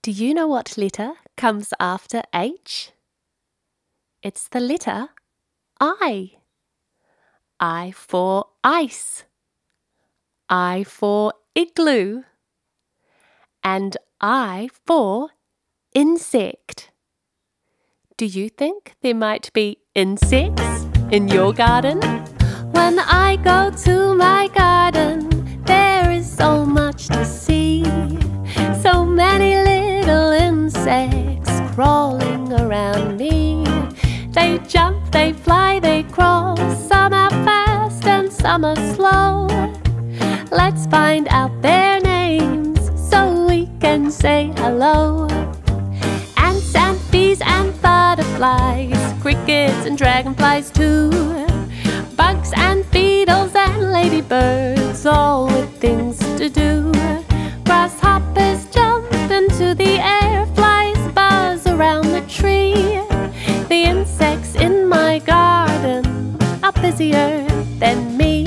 Do you know what letter comes after H? It's the letter I. I for ice. I for igloo. And I for insect. Do you think there might be insects in your garden? When I go to my garden, there is so much to see. So many little insects crawling around me. They jump, they fly, they crawl. Some are fast and some are slow. Let's find out their names so we can say hello. Ants and bees and butterflies, crickets and dragonflies too. Bugs and beetles and ladybirds, all with things to do. Grasshoppers jump into the air, flies buzz around the tree. The insects in my garden are busier than me.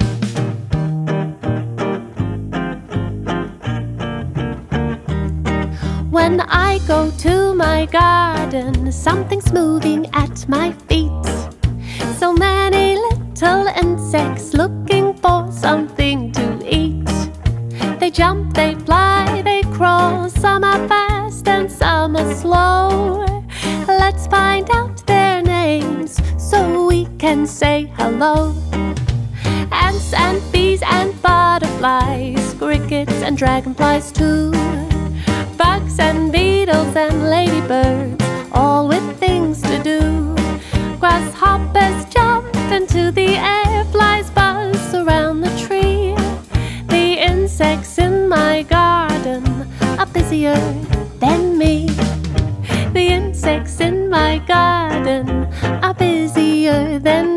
When I go to my garden, something's moving at my feet. So many little insects looking for something to eat. They jump, they fly, they crawl. Some are fast and some are slow. Let's find out their names so we can say hello. Ants and bees and butterflies, crickets and dragonflies too. Bugs and beetles and ladybirds, all with things to do. Grasshoppers jump into the air, flies buzz around the tree. The insects in my garden are busier than me. The insects in my garden are busier than me.